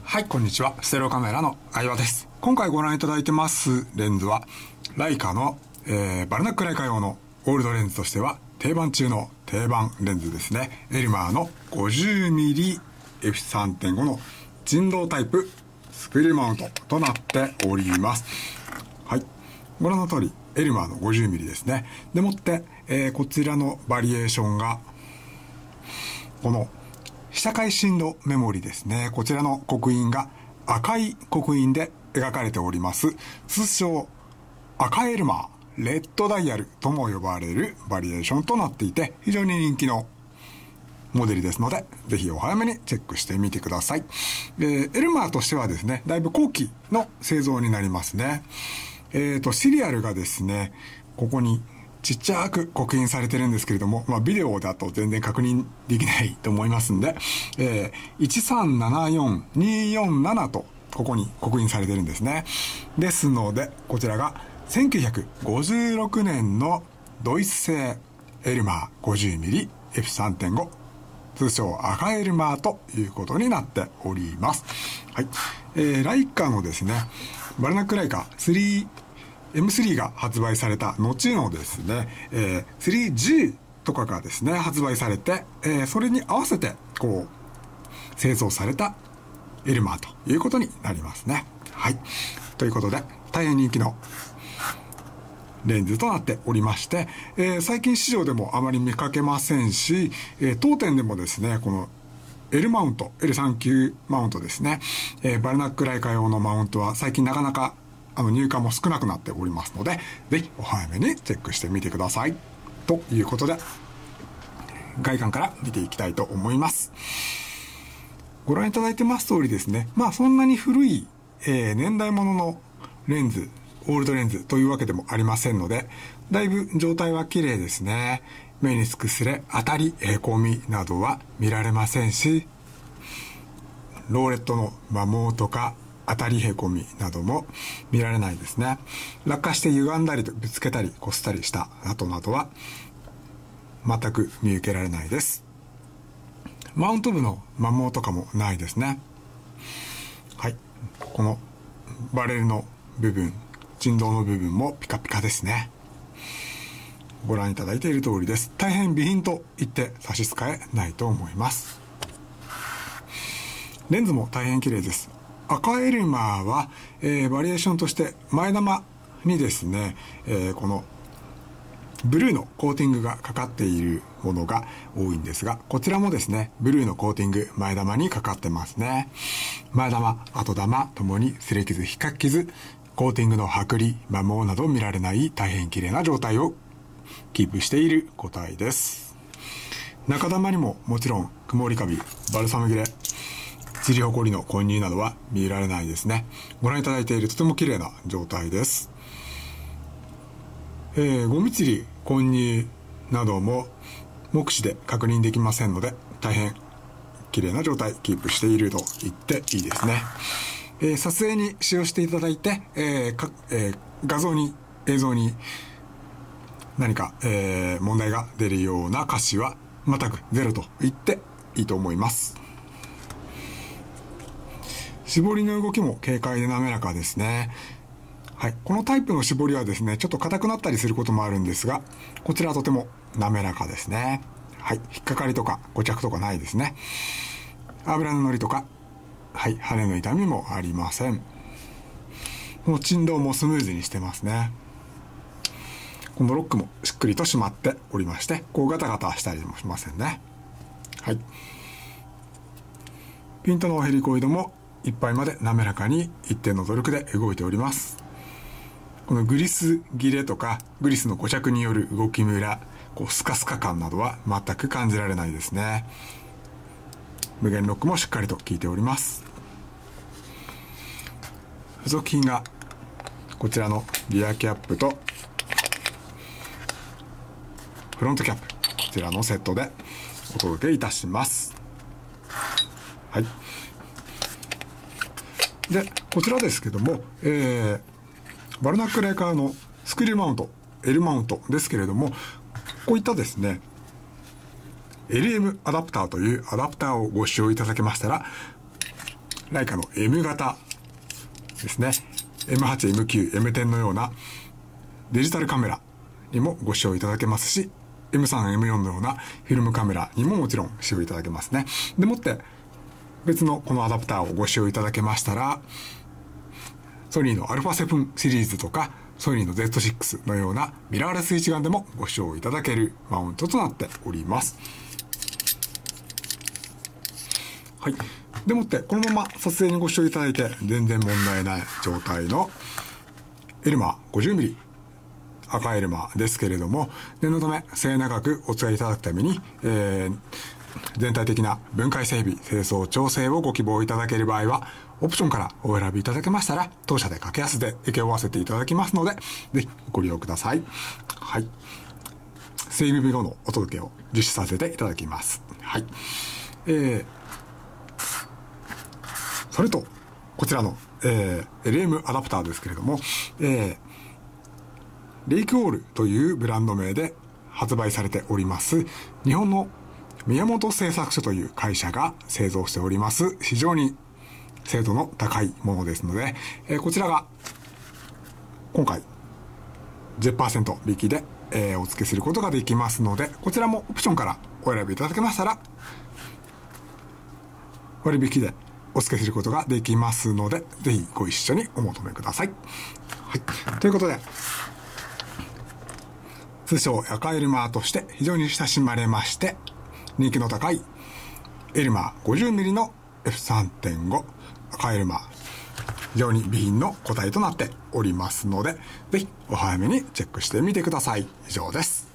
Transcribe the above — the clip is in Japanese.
はい、こんにちは。ステレオカメラの相葉です。今回ご覧いただいてますレンズは、ライカの、バルナックライカ用のオールドレンズとしては定番中の定番レンズですね。エルマーの 50mm F3.5 の人動タイプスクリューマウントとなっております。はい。ご覧の通り、エルマーの 50mm ですね。でもって、こちらのバリエーションが、この被写界深度メモリですね。こちらの刻印が赤い刻印で描かれております。通称赤エルマー、レッドダイヤルとも呼ばれるバリエーションとなっていて、非常に人気のモデルですので、ぜひお早めにチェックしてみてください。エルマーとしてはですね、だいぶ後期の製造になりますね。シリアルがですね、ここにちっちゃく刻印されてるんですけれども、ビデオだと全然確認できないと思いますんで、1374247とここに刻印されてるんですね。ですので、こちらが1956年のドイツ製エルマー 50mm F3.5、通称赤エルマーということになっております。はい。ライカのですね、バルナックライカM3 が発売された後のですね、3G とかがですね、発売されて、それに合わせて、製造されたエルマーということになりますね。はい。ということで、大変人気のレンズとなっておりまして、最近市場でもあまり見かけませんし、当店でもですね、このL マウント、L39 マウントですね、バルナックライカ用のマウントは最近なかなか入荷も少なくなっておりますので、ぜひお早めにチェックしてみてください。ということで、外観から見ていきたいと思います。ご覧いただいてます通りですね、そんなに古い、年代物のレンズ、オールドレンズというわけでもありませんので、だいぶ状態は綺麗ですね。目につくすれ、当たり、へこみなどは見られませんし、ローレットの摩耗とか、当たりへこみなども見られないですね。落下して歪んだりとぶつけたり擦ったりした跡などは全く見受けられないです。マウント部の摩耗とかもないですね。はい。このバレルの部分、振動の部分もピカピカですね。ご覧いただいている通りです。大変美品と言って差し支えないと思います。レンズも大変綺麗です。赤エルマーは、バリエーションとして前玉にですね、このブルーのコーティングがかかっているものが多いんですが、こちらもですね、ブルーのコーティング前玉にかかってますね。前玉、後玉ともに擦れ傷、比較傷、コーティングの剥離、摩耗など見られない大変綺麗な状態をキープしている個体です。中玉にももちろん曇りカビ、バルサム切れ、ちりほこりの混入などは見られないですね。ご覧いただいているとても綺麗な状態です。ゴミちり、混入なども目視で確認できませんので、大変綺麗な状態キープしていると言っていいですね。撮影に使用していただいて、画像に映像に何か、問題が出るような瑕疵は全くゼロと言っていいと思います。絞りの動きも軽快で滑らかですね。はい。このタイプの絞りはですね、ちょっと硬くなったりすることもあるんですが、こちらはとても滑らかですね。はい。引っかかりとか固着とかないですね。油の乗りとか、はい。羽の痛みもありません。この振動もスムーズにしてますね。このロックもしっくりと締まっておりまして、ガタガタしたりもしませんね。はい。ピントのヘリコイドもいっぱいまで滑らかに一定の努力で動いております。このグリス切れとかグリスの固着による動きムラ、スカスカ感などは全く感じられないですね。無限ロックもしっかりと効いております。付属品がこちらのリアキャップとフロントキャップ、こちらのセットでお届けいたします。はい。で、こちらですけども、バルナックライカーのスクリューマウント、L マウントですけれども、こういったですね、LM アダプターというアダプターをご使用いただけましたら、 ライカの M 型ですね。M8、M9、M10 のようなデジタルカメラにもご使用いただけますし、M3、M4 のようなフィルムカメラにももちろん使用いただけますね。でもって別のこのアダプターをご使用いただけましたら、ソニーの α7 シリーズとかソニーの Z6 のようなミラーレス一眼でもご使用いただけるマウントとなっております。はい。でもってこのまま撮影にご使用いただいて全然問題ない状態のエルマー 50mm 赤エルマーですけれども、念のため末永くお使いいただくために、全体的な分解整備、清掃、調整をご希望いただける場合は、オプションからお選びいただけましたら、当社で格安で請け負わせていただきますので、ぜひご利用ください。はい。整備日後のお届けを実施させていただきます。はい。それと、こちらの、LM アダプターですけれども、レイクオールというブランド名で発売されております、日本の宮本製作所という会社が製造しております、非常に精度の高いものですので、こちらが今回 10% 引きで、お付けすることができますので、こちらもオプションからお選びいただけましたら、割引でお付けすることができますので、ぜひご一緒にお求めください。はい。ということで、通称赤エルマーとして非常に親しまれまして人気の高いエルマー 50mm の F3.5 赤エルマー、非常に備品の個体となっておりますので、ぜひお早めにチェックしてみてください。以上です。